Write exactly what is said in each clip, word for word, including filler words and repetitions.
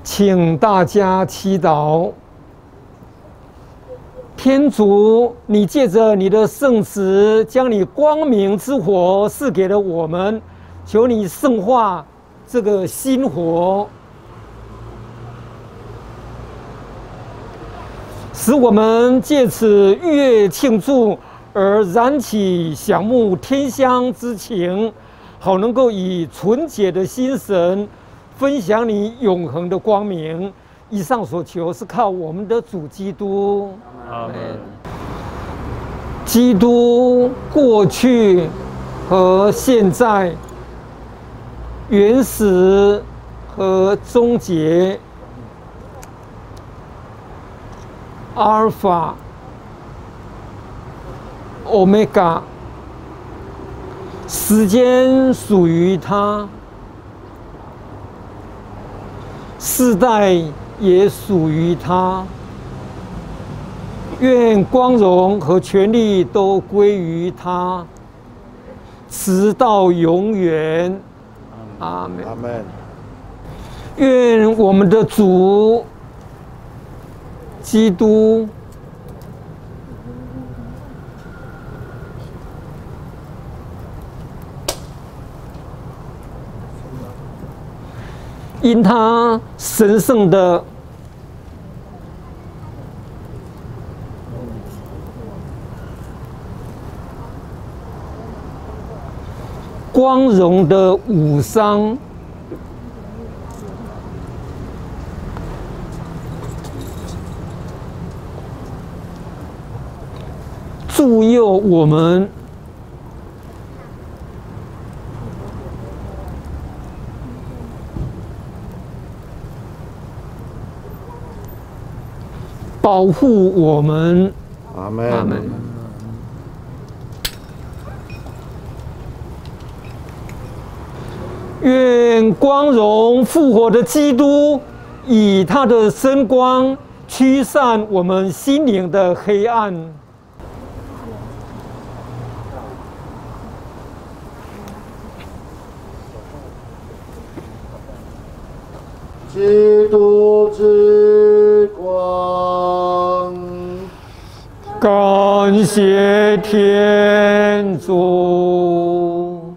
请大家祈祷。天主，你借着你的圣子，将你光明之火赐给了我们，求你圣化这个心火，使我们借此逾越庆祝而燃起想慕天乡之情，好能够以纯洁的心神分享你永恒的光明。以上所求是靠我们的主基督。 阿门。 基督过去和现在、原始和终结，阿尔法、欧米伽，时间属于他，世代也属于他。愿光荣和权力都归于他，直到永远。阿门。 阿门。 愿我们的主基督因他神圣的光荣的武伤，助佑我们保护我们。 阿门。 阿门。愿光荣复活的基督以他的真光驱散我们心灵的黑暗。 基督之光， 感谢天主。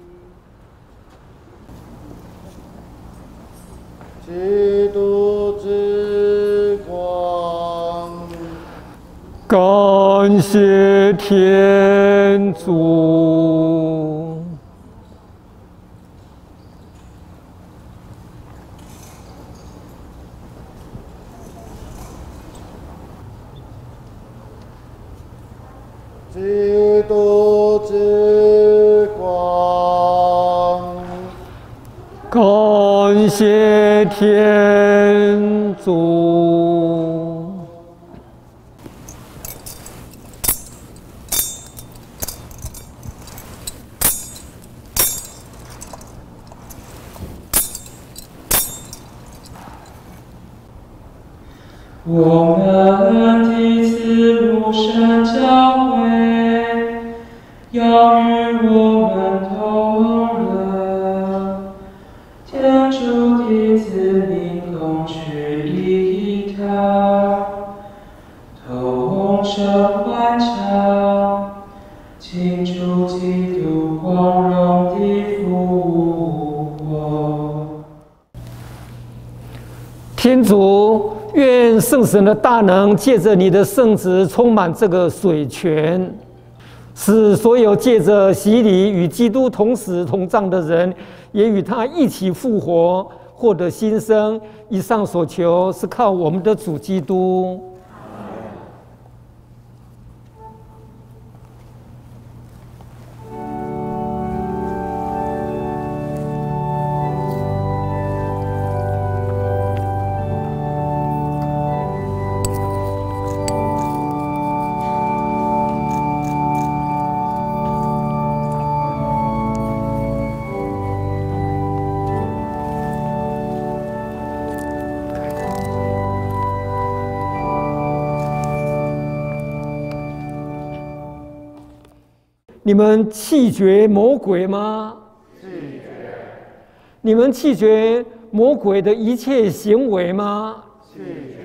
基督之光， 感谢天主。 基督之光， 感谢天主。 我们第四路神教会要与我们同乐，天主的子民共去一堂，同声欢唱，庆祝基督光荣的复活。 天主，愿圣神的大能借着你的圣子充满这个水泉，使所有借着洗礼与基督同死同葬的人，也与他一起复活，获得新生。以上所求是靠我们的主基督。你们弃绝魔鬼吗？ 拒绝。 你们弃绝魔鬼的一切行为吗？ 弃绝